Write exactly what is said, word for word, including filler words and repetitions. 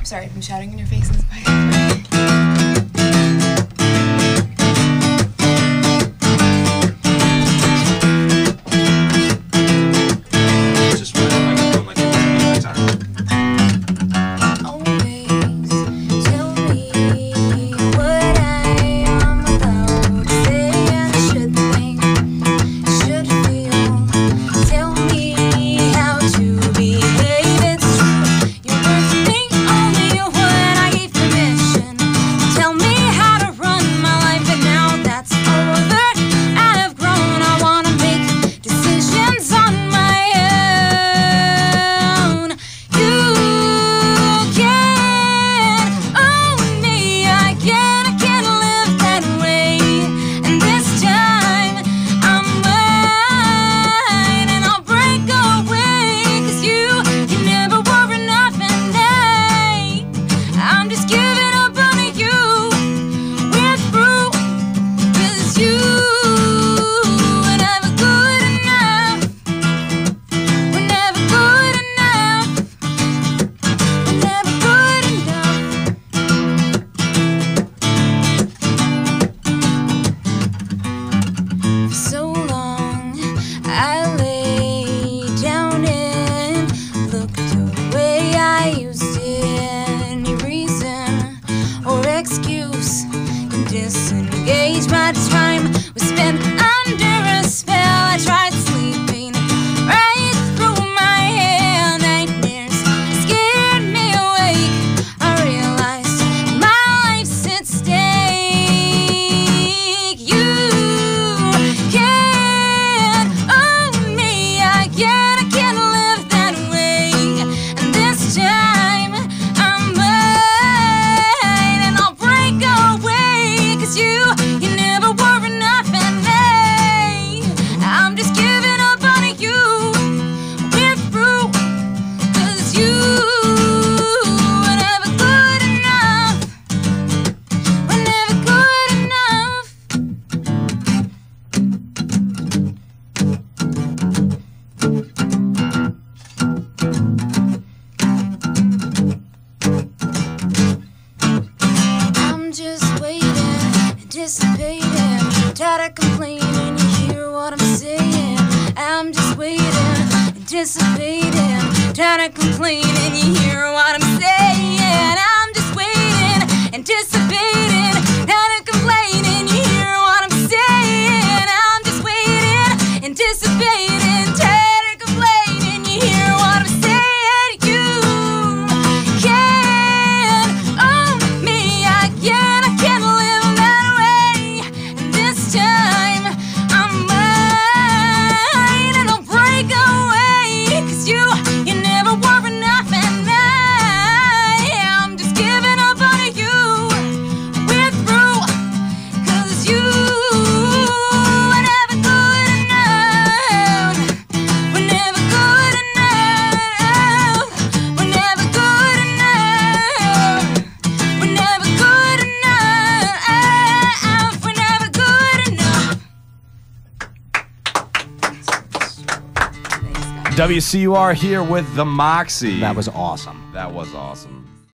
I'm sorry, I'm shouting in your faces. Just write a microphone like you're doing guitar. Disengage my time was spent under a spell. I tried sleeping right through my hair. Nightmares scared me awake. I realized my life's at stake. You can't own me. I can't, I can't live that way. And this time I'm mine, and I'll break away. 'Cause you You never were enough, and I, I'm just giving up on you. We're through, 'cause you were never good enough. We're never good enough. I'm just waiting, anticipating, tired of complaining. You hear what I'm saying? I'm just waiting, anticipating, tired of complaining. You hear what I'm saying? I'm just waiting, anticipating, tired of complaining. You hear what I'm saying? I'm just waiting, anticipating, tired of complaining. You hear what I'm saying? You can't own me. I can't, I can't live that way. And this time I'm mine, and I'll break away. 'Cause you, you never were enough, and I, I'm just giving up on you. We're through, 'cause you were never good enough. We're never good enough. We're never good enough. We're never good enough. We're never good enough. W C U R here with the Moxy. That was awesome. That was awesome.